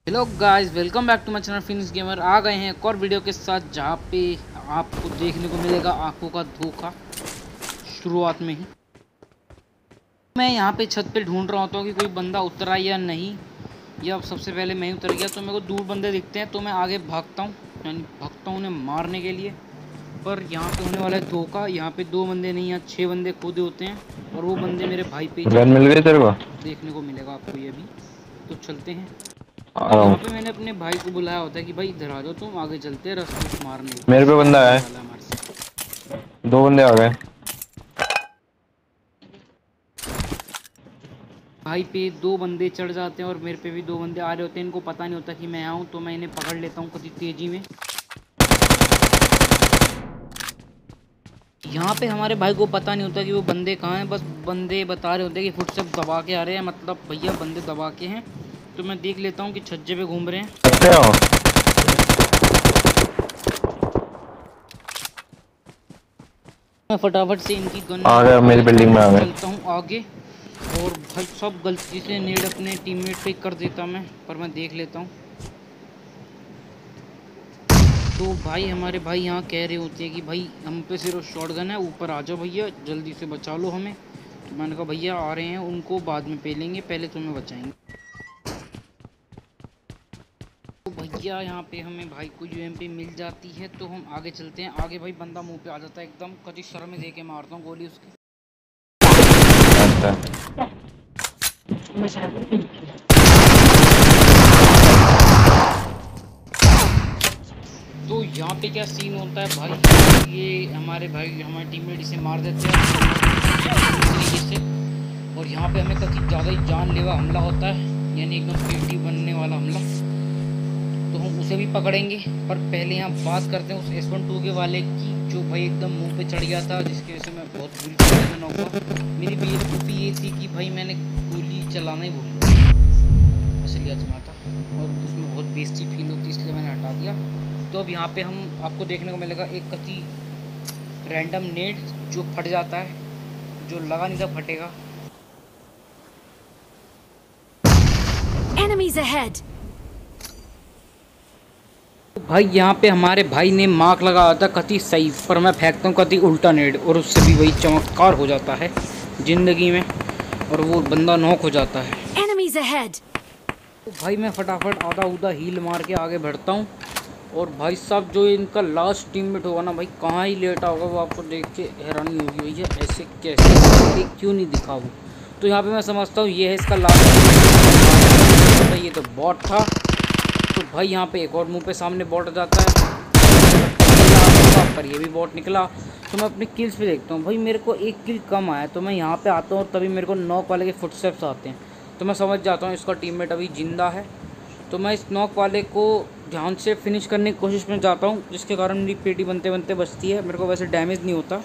Hello guys, welcome back to my channel Phoenix gamer. आ गए हैं एक और वीडियो के साथ जहाँ पे आपको देखने को मिलेगा आंखों का धोखा। शुरुआत में ही मैं यहाँ पे छत पे ढूंढ रहा होता हूँ कि कोई बंदा उतरा या नहीं, या सबसे पहले मैं ही उतर गया। तो मेरे को दूर बंदे दिखते हैं तो मैं आगे भागता हूँ, यानी भागता हूँ उन्हें मारने के लिए। पर यहाँ पे होने वाला है धोखा। यहाँ पे 2 बंदे नहीं, यहाँ 6 बंदे खुदे होते हैं और वो बंदे मेरे भाई पे गन चढ़ मिल जाते गई तेरे को? हैं। देखने को मिलेगा आपको ये भी। तो चलते हैं। आ और रहा यहाँ हूँ। पे मैंने अपने भाई को बुलाया होता है कि भाई इधर आ जाओ, तुम आगे चलते हैं रास्ते मारने। मेरे पे ये बंदा होने है। वाला है हमारे साथ। 2 बंदे आ गए। भाई पे 2 बंदे चढ़ जाते हैं और मेरे पे भी 2 बंदे आ रहे होते हैं। इनको पता नहीं होता कि मैं आऊँ, तो मैं इन्हें पकड़ लेता हूँ कभी तेजी में। यहाँ पे हमारे भाई को पता नहीं होता कि वो बंदे कहाँ हैं, बस बंदे बता रहे होते हैं कि फुटस्टेप दबा के आ रहे हैं, मतलब भैया बंदे दबा के हैं। तो मैं देख लेता हूँ कि छज्जे पे घूम रहे हैं। सकते हो? मैं फटाफट से इनकी गन आ गए, उठा मेरी लेता बिल्डिंग में आ हूँ, गए। चलता हूँ आगे। और भाई सब गलती से नेड अपने टीममेट पे कर देता मैं, पर मैं देख लेता हूँ। तो भाई हमारे भाई यहाँ कह रहे होते हैं कि भाई हम पे सिर्फ शॉटगन है, ऊपर आ जाओ भैया, जल्दी से बचा लो हमें। तो मैंने कहा भैया आ रहे हैं, उनको बाद में पेलेंगे, पहले तुम्हें बचाएंगे। तो भैया यहाँ पे हमें भाई को यूएमपी मिल जाती है, तो हम आगे चलते हैं। आगे भाई बंदा मुंह पे आ जाता है एकदम, कभी सर में दे के मारता हूँ गोली उसके। अच्छा। तो यहाँ पे क्या सीन होता है भाई, ये हमारे भाई हमारे टीममेट इसे मार देते हैं तरीके से। और यहाँ पे हमें काफ़ी ज़्यादा ही जानलेवा हमला होता है, यानी एकदम पेटी बनने वाला हमला। तो हम उसे भी पकड़ेंगे, पर पहले यहाँ बात करते हैं उस S12 के वाले की, जो भाई एकदम मुंह पे चढ़ गया था, जिसकी वजह से मैं बहुत बुरी तरह से नॉक हुआ। मेरी बेवकूफ़ी ये थी कि भाई मैंने गोली चलाना ही भूल गया, इसलिए अजमा था, और उसमें बहुत बेइज्जती फील होती, इसलिए मैंने हटा दिया। तो अब यहाँ पे हम आपको देखने को मिलेगा एक कति रैंडम नेट जो फट जाता है, जो लगा नहीं था फटेगा। Enemies ahead! भाई यहाँ पे हमारे भाई ने मार्क लगाया था कति सही, पर मैं फेंकता हूँ कति उल्टा नेट, और उससे भी वही चमत्कार हो जाता है ज़िंदगी में, और वो बंदा नॉक हो जाता है। Enemies ahead! तो भाई मैं फटाफट आधा उधा हील मार के आगे बढ़ता हूँ। और भाई साहब जो इनका लास्ट टीममेट होगा ना भाई, कहाँ ही लेटा होगा वो, आपको देख के हैरानी होगी भैया ऐसे कैसे, क्यों नहीं दिखा वो। तो यहाँ पे मैं समझता हूँ ये है इसका लास्ट। ये तो बॉट था। तो भाई यहाँ पे एक और मुंह पे सामने बॉट जाता है, पर ये भी बॉट निकला। तो मैं अपने किल्स पे देखता हूँ, भाई मेरे को एक किल कम आया। तो मैं यहाँ पे आता हूँ और तभी मेरे को नॉक वाले के फुटस्टेप्स आते हैं। तो मैं समझ जाता हूँ इसका टीममेट अभी जिंदा है। तो मैं इस नॉक वाले को ध्यान से फिनिश करने की कोशिश में जाता हूँ, जिसके कारण मेरी पेटी बनते बनते बचती है। मेरे को वैसे डैमेज नहीं होता।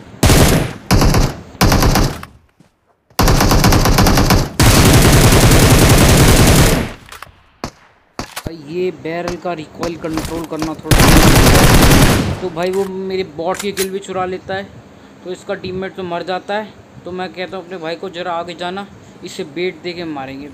ये बैरल का रिकॉइल कंट्रोल करना थोड़ा। तो भाई वो मेरे बॉट की किल भी चुरा लेता है, तो इसका टीममेट तो मर जाता है। तो मैं कहता हूँ अपने भाई को जरा आगे जाना, इसे बेट दे के मारेंगे।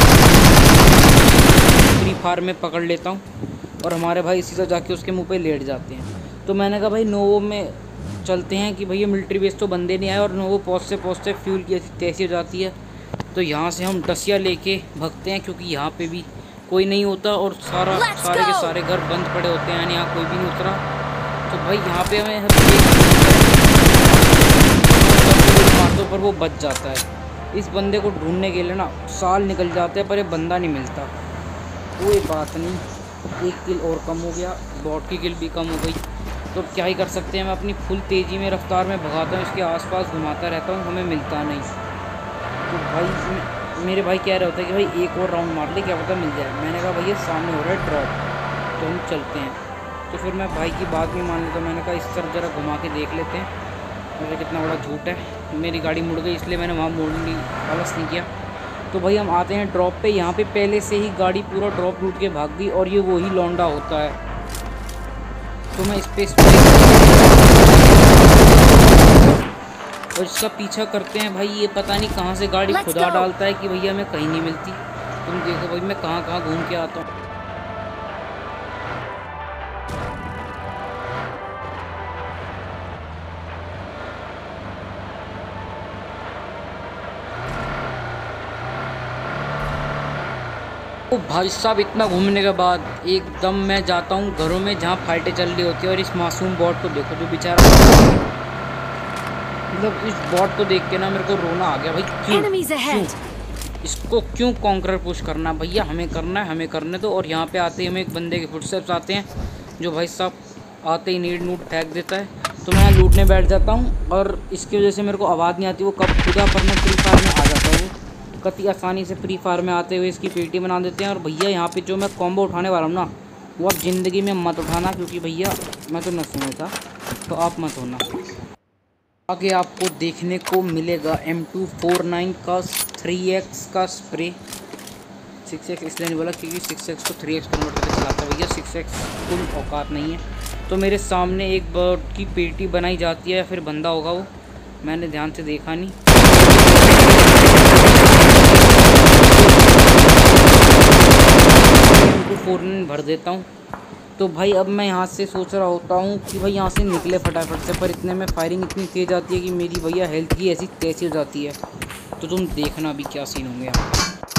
फ्री फायर में पकड़ लेता हूँ और हमारे भाई इसी से जाके उसके मुंह पे लेट जाते हैं। तो मैंने कहा भाई नोवो में चलते हैं कि भैया मिलिट्री बेस तो बंदे नहीं आए, और नोवो पहुँचते फ्यूल की तैसी हो जाती है। तो यहाँ से हम डसिया लेके भगते हैं, क्योंकि यहाँ पे भी कोई नहीं होता और सारे के सारे घर बंद पड़े होते हैं, यानी यहाँ कोई भी नहीं उतरा। तो भाई यहाँ पे हमें मारते पर वो बच जाता है। इस बंदे को ढूंढने के लिए ना साल निकल जाते हैं, पर ये बंदा नहीं मिलता। कोई बात नहीं, एक किल और कम हो गया, बॉट की किल भी कम हो गई। तो क्या ही कर सकते हैं। मैं अपनी फुल तेज़ी में रफ्तार में भगाता हूँ, इसके आसपास घुमाता रहता हूँ, हमें मिलता नहीं। तो भाई मेरे भाई कह रहे होते हैं कि भाई एक और राउंड मार ले, क्या पता मिल जाए। मैंने कहा भैया सामने हो रहा है ड्रॉप, तो हम चलते हैं। तो फिर मैं भाई की बात भी मान लेता हूँ। मैंने कहा इस तरफ ज़रा घुमा के देख लेते हैं। मुझे कितना बड़ा झूठ है, मेरी गाड़ी मुड़ गई इसलिए मैंने वहाँ मोड़ने आलस नहीं किया। तो भाई हम आते हैं ड्रॉप पे। यहाँ पे पहले से ही गाड़ी पूरा ड्रॉप लूट के भाग गई, और ये वही लौंडा होता है। तो मैं स्पेस और इसका पीछा करते हैं। भाई ये पता नहीं कहाँ से गाड़ी खुदा डालता है कि भैया हमें कहीं नहीं मिलती। तुम देखो भाई मैं कहाँ कहाँ घूम के आता हूँ। तो भाई साहब इतना घूमने के बाद एकदम मैं जाता हूँ घरों में जहाँ फाइटें चल रही होती है, और इस मासूम बॉट को देखो जो बेचारा, मतलब इस बॉट को देख के ना मेरे को रोना आ गया भाई। क्यों इसको क्यों कॉन्करर पुश करना भैया, हमें करना है, हमें करने दो। और यहाँ पे आते ही हमें एक बंदे के फुटस्टेप्स आते हैं जो भाई साहब आते ही नीड नूट फेंक देता है, तो मैं यहाँ लूटने बैठ जाता हूँ। और इसकी वजह से मेरे को आवाज़ नहीं आती वो कब खुदा, पर मैं फ्री फायर में आ जाता हूँ। कति आसानी से फ्री फायर में आते हुए इसकी पेटी बना देते हैं। और भैया यहाँ पे जो मैं कॉम्बो उठाने वाला हूँ ना, वो आप ज़िंदगी में मत उठाना, क्योंकि भैया मैं तो नशे में था, तो आप मत होना। आगे आपको देखने को मिलेगा M249 का 3x का स्प्रे। 6x इसलिए नहीं बोला क्योंकि 6x को 3x कन्वर्ट करके चलाता है भैया, 6x कोई औकात नहीं है। तो मेरे सामने एक बर्ड की पेटी बनाई जाती है, या फिर बंदा होगा वो, मैंने ध्यान से देखा नहीं। M249 भर देता हूँ। तो भाई अब मैं यहाँ से सोच रहा होता हूँ कि भाई यहाँ से निकले फटाफट से, पर इतने में फायरिंग इतनी तेज़ आती है कि मेरी भैया हेल्थ की ऐसी तैसी हो जाती है। तो तुम देखना अभी क्या सीन होंगे यहाँ।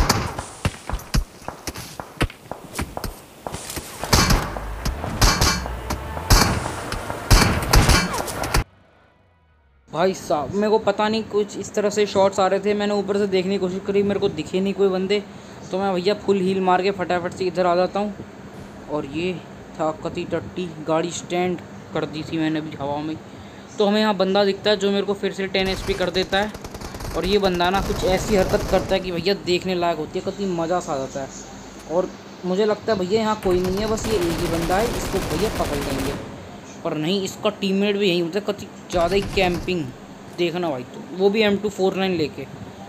भाई साहब मेरे को पता नहीं कुछ इस तरह से शॉट्स आ रहे थे, मैंने ऊपर से देखने की कोशिश करी, मेरे को दिखे नहीं कोई बंदे, तो मैं भैया फुल हील मार के फटाफट से इधर आ जाता हूँ। और ये था कती टट्टी, गाड़ी स्टैंड कर दी थी मैंने अभी हवा में। तो हमें यहाँ बंदा दिखता है जो मेरे को फिर से 10 HP कर देता है। और ये बंदा ना कुछ ऐसी हरकत करता है कि भैया देखने लायक होती है, कति मज़ा सा आ जाता है। और मुझे लगता है भैया यहाँ कोई नहीं है, बस ये एक ही बंदा है, इसको भैया पकड़ लेंगे। पर नहीं, इसका टीममेट भी यहीं होता है, कति ज़्यादा ही कैंपिंग देखना भाई, तो वो भी M249 लेके।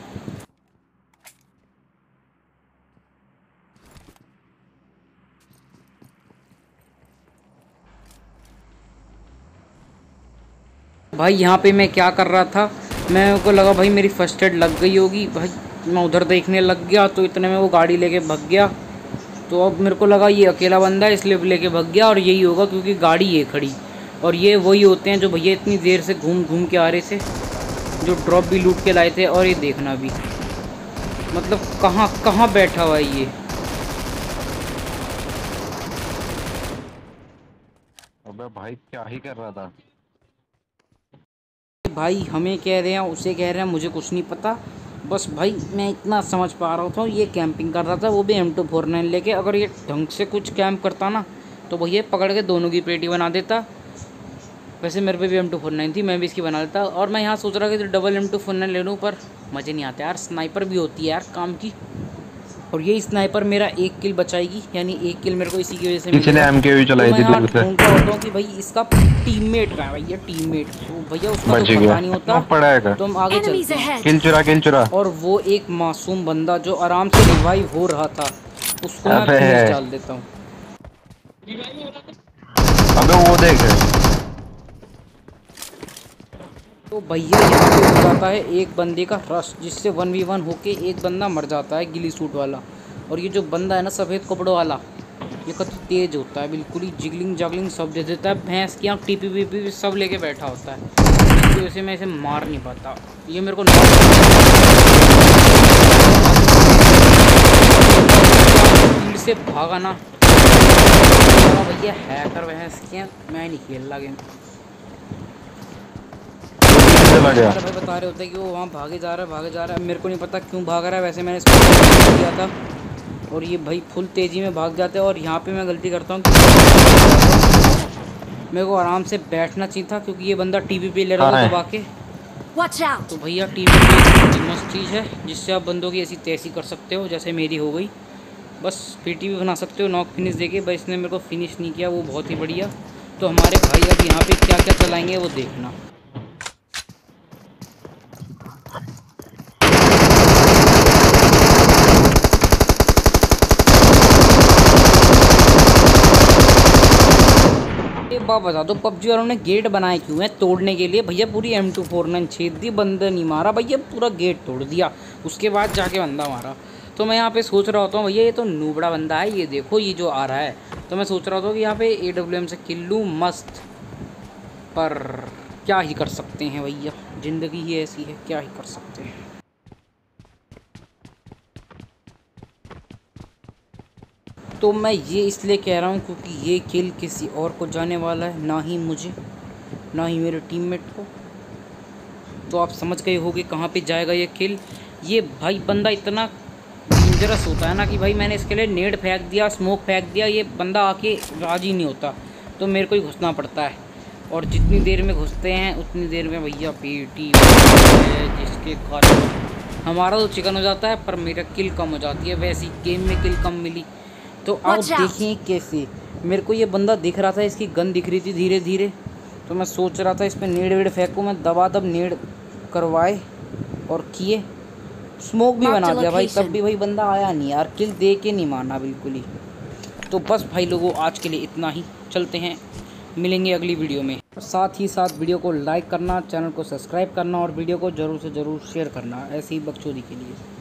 भाई यहाँ पे मैं क्या कर रहा था, मेरे को लगा भाई मेरी फर्स्ट एड लग गई होगी भाई, मैं उधर देखने लग गया, तो इतने में वो गाड़ी लेके भग गया। तो अब मेरे को लगा ये अकेला बंदा है इसलिए लेके भग गया, और यही होगा क्योंकि गाड़ी ये खड़ी। और ये वही होते हैं जो भैया इतनी देर से घूम घूम के आ रहे थे, जो ड्रॉप भी लूट के लाए थे। और ये देखना भी, मतलब कहाँ कहाँ बैठा हुआ है ये। अबे भाई क्या ही कर रहा था भाई हमें कह रहे हैं, उसे कह रहे हैं, मुझे कुछ नहीं पता। बस भाई मैं इतना समझ पा रहा था, ये कैंपिंग कर रहा था, वो भी M249 लेके। अगर ये ढंग से कुछ कैंप करता ना, तो भैया पकड़ के दोनों की पेटी बना देता। वैसे मेरे पे भी M249 थी, मैं भी इसकी बना लेता। और मैं यहाँ सोच रहा कि डबल M249 ले लूँ, पर मज़े नहीं आते यार, स्नाइपर भी होती है यार काम की। और ये स्नाइपर मेरा एक किल बचाएगी, यानी एक किल मेरे को इसी की वजह से किसी ने MK भी चलाई थी दूर से। ढूंढता होता हूँ कि भाई इसका टीममेट कहाँ है, भैया टीममेट, तो भैया उसका तो पता नहीं होता, तो हम आगे चलते हैं। किल चुरा। और वो एक मासूम बंदा जो आराम से रिवाइव हो रहा था, उसको मैं फिनिश डाल देता हूँ। अबे वो देख, तो भैया यहाँ पे हो जाता है एक बंदे का रश, जिससे 1v1 होके एक बंदा मर जाता है, गिली सूट वाला। और ये जो बंदा है ना सफ़ेद कपड़ों वाला, ये कति तेज होता है, बिल्कुल ही जिगलिंग जागलिंग सब दे देता है, भैंस की आँख टीपी वीपी भी सब लेके बैठा होता है। इसकी वजह से मैं इसे मार नहीं पाता, ये मेरे को फील्ड से भागा ना भैया, हैकर भैंस की, मैं नहीं खेल रहा गेम। भाई बता रहे होते हैं कि वो वहाँ भागे जा रहा है, मेरे को नहीं पता क्यों भाग रहा है। वैसे मैंने इसको किया था, और ये भाई फुल तेज़ी में भाग जाते हैं। और यहाँ पे मैं गलती करता हूँ, मेरे को आराम से बैठना चाहिए था, क्योंकि ये बंदा टीवी पे ले रहा था दबा के। तो भैया टीवी पे मस्त चीज़ है, जिससे आप बंदों की ऐसी तैसी कर सकते हो, जैसे मेरी हो गई। बस पीटी भी बना सकते हो नॉक फिनिश देके। बस इसने मेरे को फिनिश नहीं किया, वो बहुत ही बढ़िया। तो हमारे भाई अब यहाँ पे क्या क्या चलाएंगे वो देखना। एक बात बता दो, पबजी वालों ने गेट बनाए क्यों है? तोड़ने के लिए। भैया पूरी M249 छेद दी, बंदा नहीं मारा भैया, पूरा गेट तोड़ दिया, उसके बाद जाके बंदा मारा। तो मैं यहाँ पे सोच रहा होता हूँ भैया ये तो नूबड़ा बंदा है, ये देखो ये जो आ रहा है। तो मैं सोच रहा था कि यहाँ पे AWM से किल लूँ मस्त, पर क्या ही कर सकते हैं भैया, ज़िंदगी ही ऐसी है, क्या ही कर सकते हैं। तो मैं ये इसलिए कह रहा हूँ क्योंकि ये किल किसी और को जाने वाला है, ना ही मुझे, ना ही मेरे टीममेट को। तो आप समझ गए होगे कहाँ पे जाएगा ये किल। ये भाई बंदा इतना डेंजरस होता है ना कि भाई मैंने इसके लिए नेड फेंक दिया, स्मोक फेंक दिया, ये बंदा आके राज़ी नहीं होता, तो मेरे को ही घुसना पड़ता है। और जितनी देर में घुसते हैं उतनी देर में भैया पेटी है, जिसके कारण हमारा तो चिकन हो जाता है पर मेरा किल कम हो जाती है। वैसी गेम में किल कम मिली। तो आप देखें कैसे मेरे को ये बंदा दिख रहा था, इसकी गन दिख रही थी धीरे धीरे, तो मैं सोच रहा था इस पर नेड़ वेड़ फेंकूँ। मैं दबादब नेड़ करवाए और किए, स्मोक भी बना दिया भाई, तब भी भाई बंदा आया नहीं यार, किल दे के नहीं माना बिल्कुल ही। तो बस भाई लोगों आज के लिए इतना ही, चलते हैं, मिलेंगे अगली वीडियो में। साथ ही साथ वीडियो को लाइक करना, चैनल को सब्सक्राइब करना और वीडियो को ज़रूर से ज़रूर शेयर करना ऐसी ही बकचोदी के लिए।